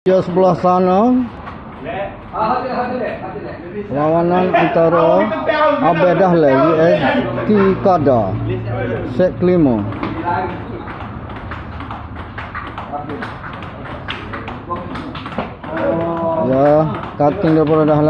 Di sebelah sana perlawanan antara ABE DAHLE vs KADA set kelima. Ya, cutting daripada DAHLE.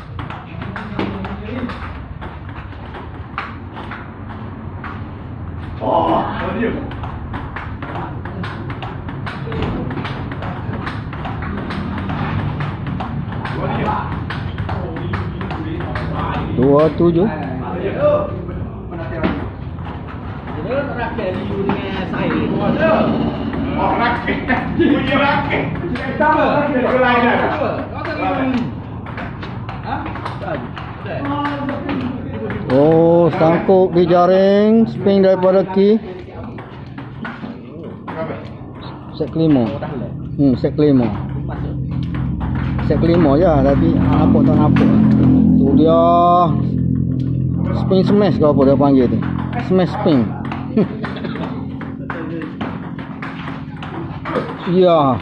Dua tujuh. Oh, sangkuk di jaring, spin daripada ki. Set kelima. Set kelima. Set kelima ya, tapi nampak tak nampak. Tu dia spin smash ke apa dia panggil tu. Smash spin. Ya.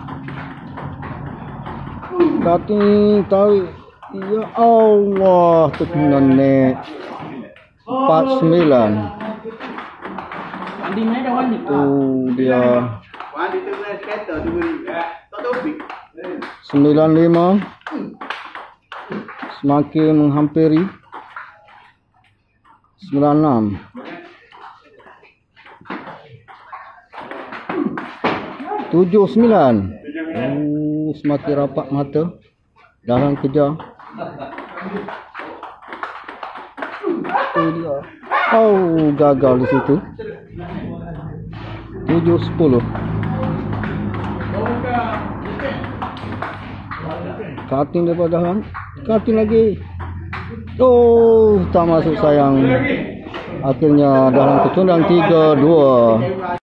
Cutting tarik. Ya Allah, tu kena net 49. Tu dia 95. Semakin menghampiri 96. Tujuh 9. Semakin rapat mata dalam kejar. Itu dia. Oh, gagal di situ. 7-10. Cutting daripada dalam. Cutting lagi. Oh, tak masuk sayang. Akhirnya dalam kecundang 3-2.